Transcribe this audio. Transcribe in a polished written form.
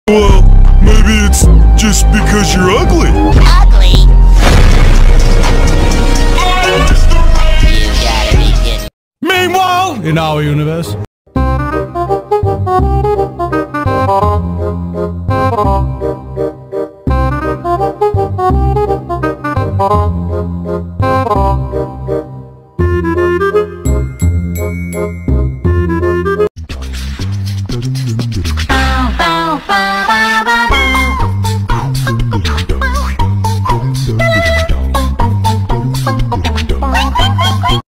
Well, maybe it's just because you're ugly. Ugly? You gotta be kidding. Meanwhile, in our universe.